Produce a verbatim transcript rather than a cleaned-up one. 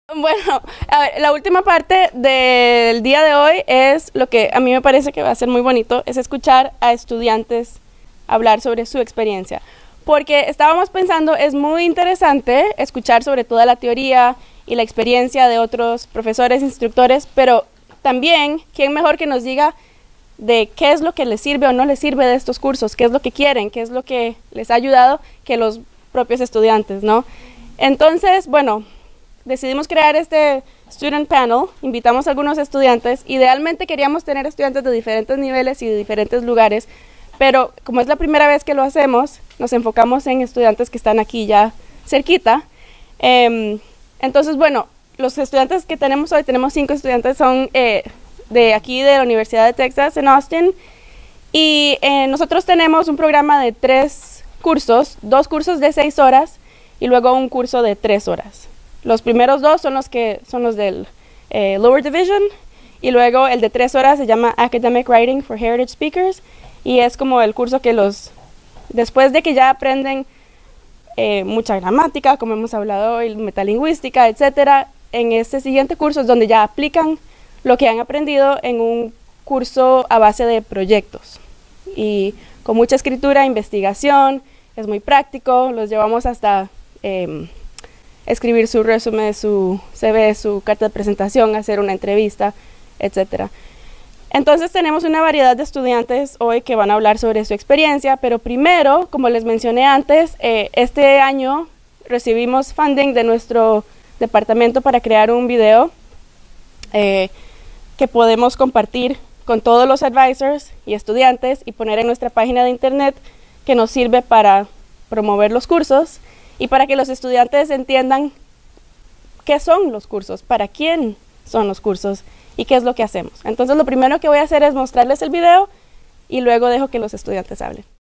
Bueno, a ver, la última parte del día de hoy es lo que a mí me parece que va a ser muy bonito, es escuchar a estudiantes hablar sobre su experiencia. Porque estábamos pensando, es muy interesante escuchar sobre toda la teoría y la experiencia de otros profesores, instructores, pero también, ¿quién mejor que nos diga de qué es lo que les sirve o no les sirve de estos cursos? ¿Qué es lo que quieren? ¿Qué es lo que les ha ayudado que los propios estudiantes, ¿no? Entonces, bueno, decidimos crear este Student Panel, invitamos a algunos estudiantes, idealmente queríamos tener estudiantes de diferentes niveles y de diferentes lugares, pero como es la primera vez que lo hacemos, nos enfocamos en estudiantes que están aquí ya cerquita. Eh, entonces, bueno, los estudiantes que tenemos hoy, tenemos cinco estudiantes, son eh, de aquí de la Universidad de Texas en Austin, y eh, nosotros tenemos un programa de tres cursos, dos cursos de seis horas y luego un curso de tres horas. Los primeros dos son los que son los del eh, Lower Division, y luego el de tres horas se llama Academic Writing for Heritage Speakers, y es como el curso que los, después de que ya aprenden eh, mucha gramática, como hemos hablado hoy, metalingüística, etcétera, en este siguiente curso es donde ya aplican lo que han aprendido en un curso a base de proyectos, y con mucha escritura, investigación, es muy práctico, los llevamos hasta eh, escribir su resumen, su C V, su carta de presentación, hacer una entrevista, etcétera. Entonces tenemos una variedad de estudiantes hoy que van a hablar sobre su experiencia, pero primero, como les mencioné antes, eh, este año recibimos funding de nuestro departamento para crear un video eh, que podemos compartir con todos los advisors y estudiantes y poner en nuestra página de internet, que nos sirve para promover los cursos y para que los estudiantes entiendan qué son los cursos, para quién son los cursos y qué es lo que hacemos. Entonces lo primero que voy a hacer es mostrarles el video y luego dejo que los estudiantes hablen.